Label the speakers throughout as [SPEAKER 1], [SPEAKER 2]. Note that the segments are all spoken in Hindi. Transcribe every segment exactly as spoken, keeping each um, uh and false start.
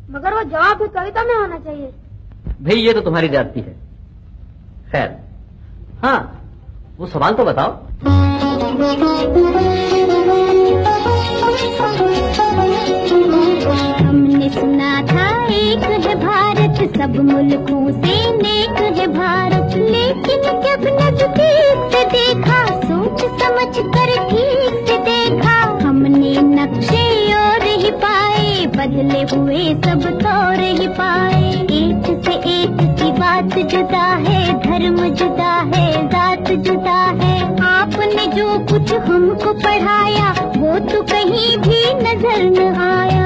[SPEAKER 1] मगर वो जवाब भी कविता में होना चाहिए।
[SPEAKER 2] भाई ये तो तुम्हारी जाती है। खैर, हाँ वो सवाल तो बताओ।
[SPEAKER 3] हमने सुना था एक है भारत, सब मुल्कों से नेक है भारत, लेकिन जब नजदीक से देखा, सोच समझ कर ठीक से देखा, हमने नक्शे और ही पाए, बदले हुए सब तौर ही पाए। एक से एक की बात जुदा है, धर्म जुदा है, जात जुदा है। आपने जो कुछ हमको पढ़ाया वो तो कहीं भी नजर न आया।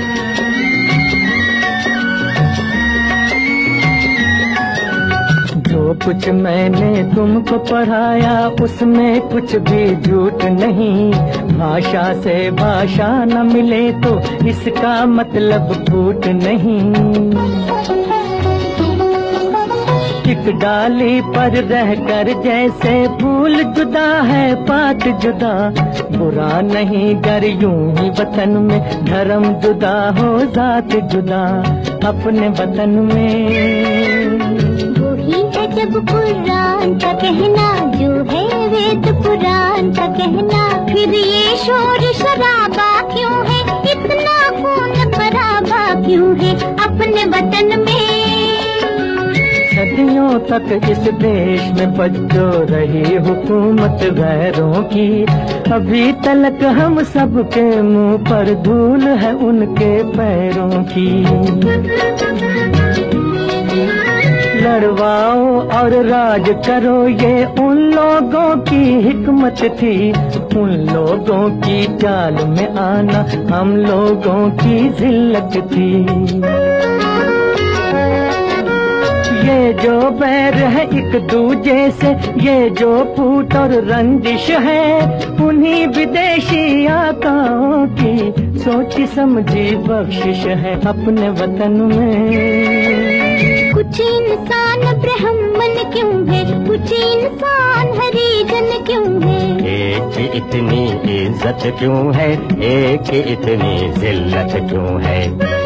[SPEAKER 4] जो कुछ मैंने तुमको पढ़ाया उसमें कुछ भी झूठ नहीं, भाषा से भाषा न मिले तो इसका मतलब फूट नहीं। एक डाली पर रहकर जैसे फूल जुदा है पात जुदा, बुरा नहीं गर यूं ही वतन में धर्म जुदा हो जात जुदा। अपने वतन में
[SPEAKER 3] वही है जब कुरान का कहना, जो है वेद पुराण का कहना, फिर ये शोर शराबा क्यों है, इतना खून खराबा क्यों है अपने वतन में।
[SPEAKER 4] सदियों तक इस देश में बच्चों रही हुकूमत गैरों की, अभी तलक हम सबके मुंह पर धूल है उनके पैरों की। लड़वाओ और राज करो ये उन लोगों की हिकमत थी, उन लोगों की चाल में आना हम लोगों की जिल्लत थी। ये जो बैर है एक दूजे से, ये जो फूट और रंजिश है, उन्हीं विदेशी आकाओं की सोची समझी बख्शिश है अपने वतन में।
[SPEAKER 3] कुछ इंसान ब्राह्मण क्यों है, कुछ इंसान हरिजन क्यों है,
[SPEAKER 5] एक इतनी इज्जत क्यों है, एक इतनी जिल्लत क्यों है।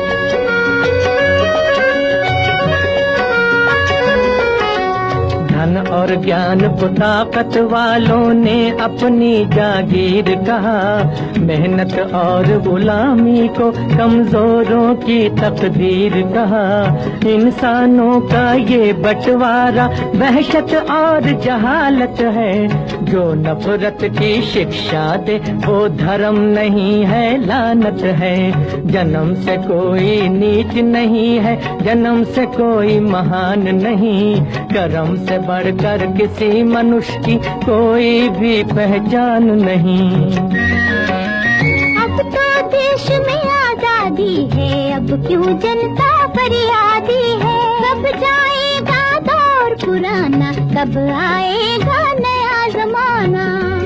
[SPEAKER 4] धन और ज्ञान को ताकत वालों ने अपनी जागीर कहा, मेहनत और गुलामी को कमजोरों की तकदीर कहा। इंसानों का ये बंटवारा वहशत और जहालत है, जो नफरत की शिक्षा दे वो धर्म नहीं है लानत है। जन्म से कोई नीच नहीं है, जन्म से कोई महान नहीं, कर्म से बढ़कर किसी मनुष्य की कोई भी पहचान नहीं।
[SPEAKER 3] अब तो देश में आजादी है, अब क्यों जनता फरियादी है। कब जाएगा दौर पुराना, कब आएगा नया जमाना।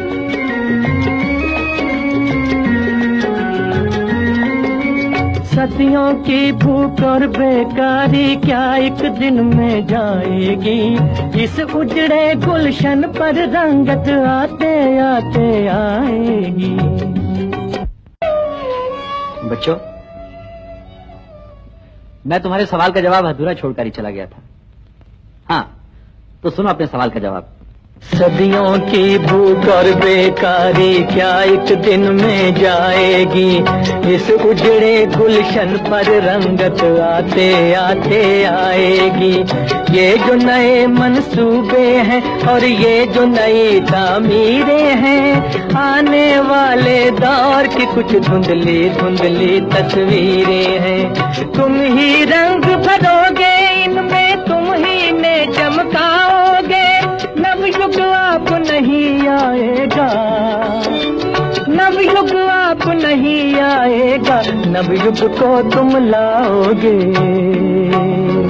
[SPEAKER 4] सदियों की भूख और बेकारी क्या एक दिन में जाएगी, इस उजड़े गुलशन पर रंगत आते आते आएगी।
[SPEAKER 2] बच्चों, मैं तुम्हारे सवाल का जवाब अधूरा छोड़कर ही चला गया था। हाँ, तो सुनो अपने सवाल का जवाब।
[SPEAKER 4] सदियों की भूख और बेकारी क्या एक दिन में जाएगी, इस उजड़े गुलशन पर रंगत आते आते आएगी। ये जो नए मंसूबे हैं और ये जो नई तामीरें हैं, आने वाले दौर की कुछ धुंधली धुंधली तस्वीरें हैं। तुम ही रंग भरोगे इनमें, तुम ही ने चमकाओगे। नवयुग आप नहीं आएगा, नवयुग आप नहीं आएगा, नवयुग को तुम लाओगे।